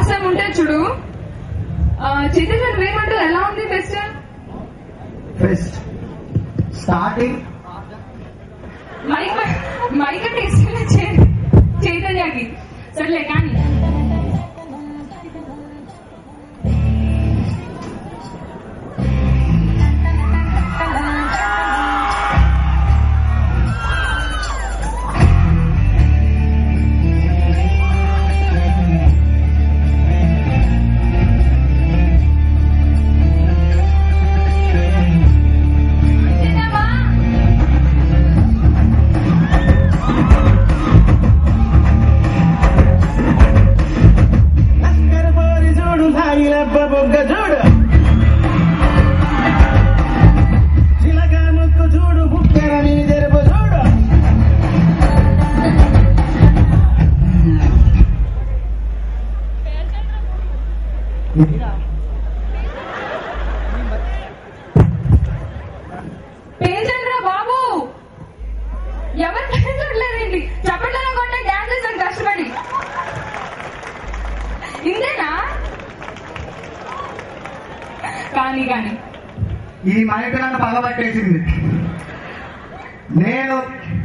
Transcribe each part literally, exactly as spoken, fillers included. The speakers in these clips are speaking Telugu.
టైం ఉంటే చూడు. చైతన్య నువ్వేమంటూ ఎలా ఉంది fest? Fest starting mike mike అంటే ఇష్టం చైతన్యకి. సర్లే కానీ పేల్చంద్ర బాబు ఎవరు చూడలేదండి. చప్పట్లలో కొట్టే డ్యాన్స్ చేశాను కష్టపడి. ఇంతేనా? కానీ కానీ ఈ మైక్ నన్ను పగబట్టేసింది. నేను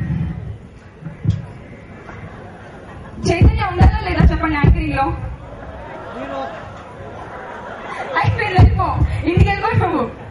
చైతన్య ఉండాలా లేదా చెప్పండి యాంకరింగ్ లో. అయిపోయింది, వెళ్ళిపో ఇంటికి వెళ్ళిపో నువ్వు.